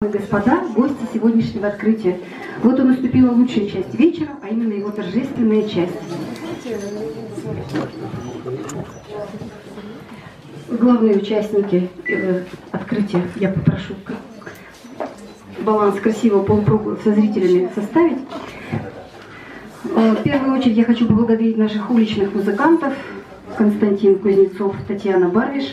дамы и господа, гости сегодняшнего открытия. Вот и наступила лучшая часть вечера, а именно его торжественная часть. Главные участники открытия, я попрошу баланс красивого полукруга со зрителями составить. В первую очередь я хочу поблагодарить наших уличных музыкантов Константин Кузнецов, Татьяна Барвиш.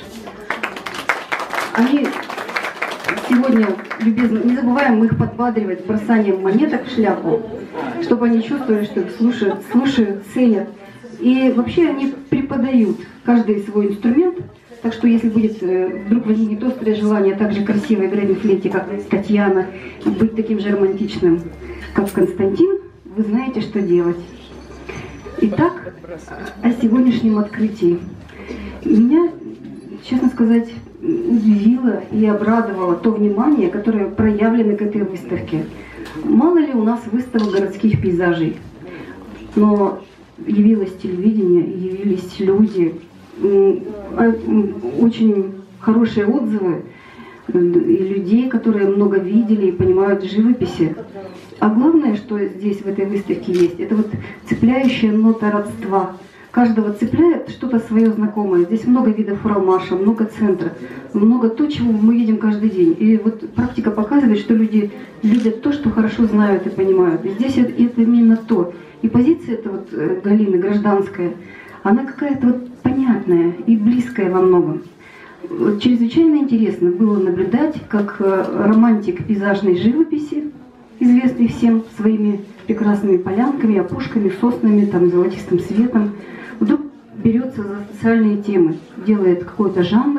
Они сегодня любезно, не забываем мы их подбадривать бросанием монеток в шляпу, чтобы они чувствовали, что их слушают, ценят. И вообще они преподают каждый свой инструмент. Так что если будет вдруг возникнет острое желание так же красиво играть на флейте, как Татьяна, и быть таким же романтичным, как Константин, вы знаете, что делать. Итак, о сегодняшнем открытии. Меня, честно сказать, удивило и обрадовало то внимание, которое проявлено к этой выставке. Мало ли у нас выставок городских пейзажей, но явилось телевидение, явились люди, очень хорошие отзывы и людей, которые много видели и понимают в живописи. А главное, что здесь в этой выставке есть, это вот цепляющая нота родства. Каждого цепляет что-то свое знакомое. Здесь много видов Уралмаша, много центра, много то, чего мы видим каждый день. И вот практика показывает, что люди любят то, что хорошо знают и понимают. И здесь это именно то. И позиция эта вот Галины, гражданская, она какая-то вот понятная и близкая во многом. Чрезвычайно интересно было наблюдать, как романтик пейзажной живописи, известный всем своими прекрасными полянками, опушками, соснами, там, золотистым светом, вдруг берется за социальные темы, делает какой-то жанр,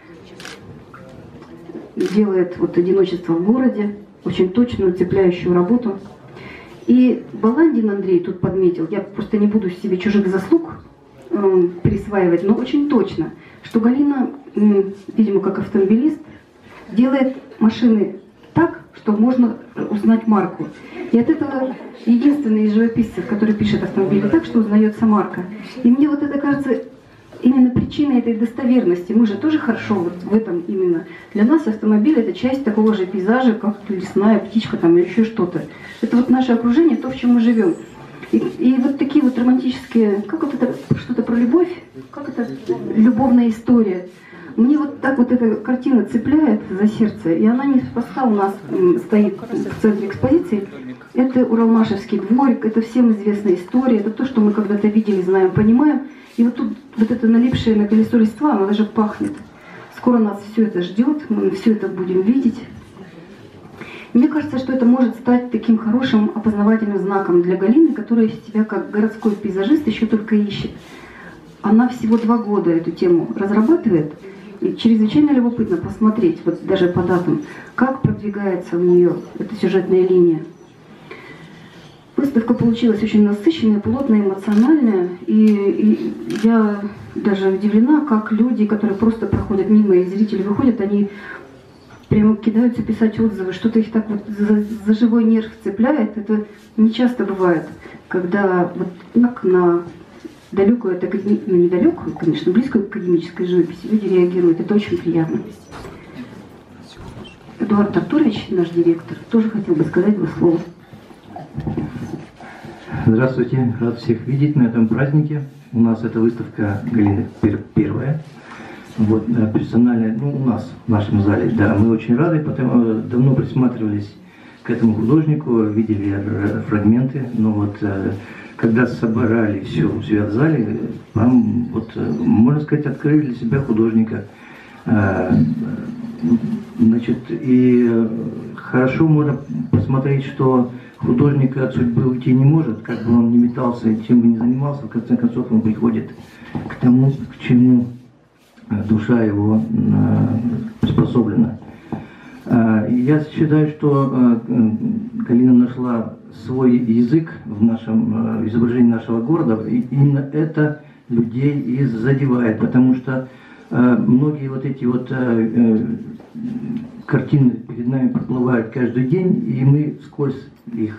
делает вот одиночество в городе, очень точную, цепляющую работу. И Баландин Андрей тут подметил, я просто не буду себе чужих заслуг присваивать, но очень точно, что Галина, видимо, как автомобилист, делает машины так, что можно узнать марку. И от этого единственный из живописцев, который пишет автомобили так, что узнается марка. И мне вот это кажется именно причиной этой достоверности. Мы же тоже хорошо вот в этом именно. Для нас автомобиль — это часть такого же пейзажа, как лесная птичка там или еще что-то. Это вот наше окружение, то, в чем мы живем. И вот такие вот романтические, как вот это, что-то про любовь, как это любовная история. Мне вот так вот эта картина цепляет за сердце, и она не спасла, у нас стоит в центре экспозиции. Это Уралмашевский дворик, это всем известная история, это то, что мы когда-то видели, знаем, понимаем. И вот тут вот это налипшее на колесо листва, оно даже пахнет. Скоро нас все это ждет, мы все это будем видеть. Мне кажется, что это может стать таким хорошим опознавательным знаком для Галины, которая себя как городской пейзажист еще только ищет. Она всего 2 года эту тему разрабатывает, и чрезвычайно любопытно посмотреть, вот даже по датам, как продвигается у нее эта сюжетная линия. Выставка получилась очень насыщенная, плотная, эмоциональная, и я даже удивлена, как люди, которые просто проходят мимо, и зрители выходят, они прямо кидаются писать отзывы, что-то их так вот за живой нерв цепляет. Это не часто бывает, когда вот так на далекую, ну не далекую, конечно, близкую к академической живописи люди реагируют. Это очень приятно. Эдуард Артурович, наш директор, тоже хотел бы сказать 2 слова. Здравствуйте, рад всех видеть на этом празднике. У нас эта выставка Галины первая. Вот, персональная, ну, у нас, в нашем зале, да, мы очень рады, потому давно присматривались к этому художнику, видели фрагменты, но вот когда собрали все у себя в зале, нам, вот, можно сказать, открыли для себя художника. Значит, и хорошо можно посмотреть, что художник от судьбы уйти не может, как бы он ни метался и чем бы ни занимался, в конце концов он приходит к тому, к чему душа его приспособлена. Я считаю, что Галина нашла свой язык в нашем изображении нашего города, и именно это людей и задевает, потому что многие вот эти вот картины перед нами проплывают каждый день, и мы вскользь их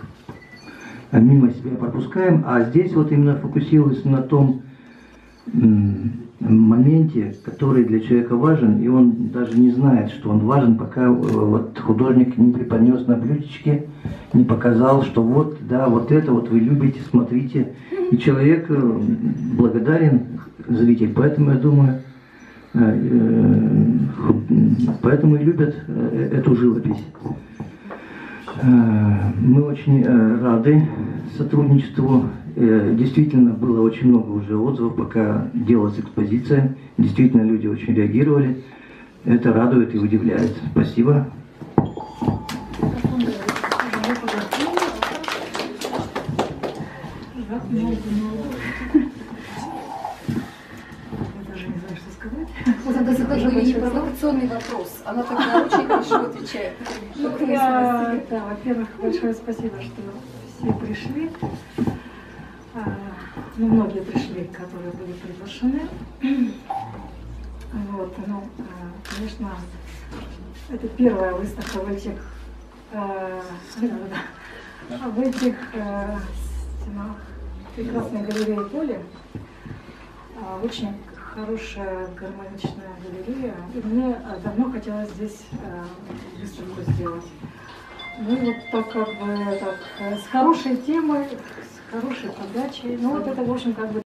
мимо себя пропускаем, а здесь вот именно фокусируясь на том, моменте, который для человека важен, и он даже не знает, что он важен, пока вот художник не преподнес на блюдечке, не показал, что вот, да, вот это вот вы любите, смотрите. И человек благодарен, зритель, поэтому я думаю, поэтому и любят эту живопись. Мы очень рады сотрудничеству. Действительно, было очень много уже отзывов, пока делалась экспозиция. Действительно, люди очень реагировали. Это радует и удивляет. Спасибо. Это задали ей провокационный вопрос. Она тогда очень хорошо отвечает. Да, во-первых, большое спасибо, что все пришли. Ну, многие пришли, которые были приглашены. Вот, ну, конечно, это первая выставка в этих стенах прекрасной галереи Поли. Очень хорошая, гармоничная галерея. И мне давно хотелось здесь выставку сделать. Ну вот так как бы так, с хорошей темой, с хорошей подачей. Ну вот это, в общем, как бы